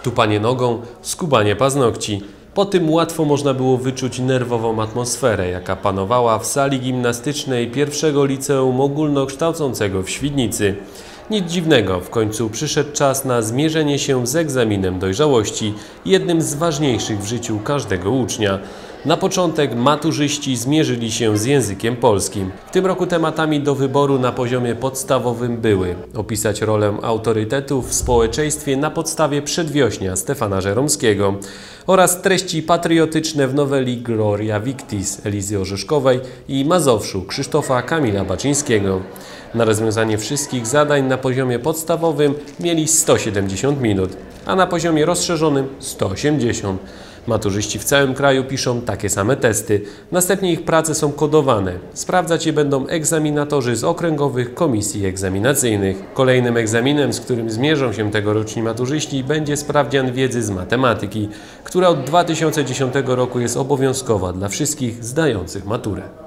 tupanie nogą, skubanie paznokci. Po tym łatwo można było wyczuć nerwową atmosferę, jaka panowała w sali gimnastycznej pierwszego liceum ogólnokształcącego w Świdnicy. Nic dziwnego, w końcu przyszedł czas na zmierzenie się z egzaminem dojrzałości, jednym z ważniejszych w życiu każdego ucznia. Na początek maturzyści zmierzyli się z językiem polskim. W tym roku tematami do wyboru na poziomie podstawowym były: opisać rolę autorytetów w społeczeństwie na podstawie Przedwiośnia Stefana Żeromskiego oraz treści patriotyczne w noweli Gloria Victis Elizy Orzeszkowej i Mazowszu Krzysztofa Kamila Baczyńskiego. Na rozwiązanie wszystkich zadań na poziomie podstawowym mieli 170 minut, a na poziomie rozszerzonym 180. Maturzyści w całym kraju piszą takie same testy. Następnie ich prace są kodowane. Sprawdzać je będą egzaminatorzy z okręgowych komisji egzaminacyjnych. Kolejnym egzaminem, z którym zmierzą się tegoroczni maturzyści, będzie sprawdzian wiedzy z matematyki, która od 2010 roku jest obowiązkowa dla wszystkich zdających maturę.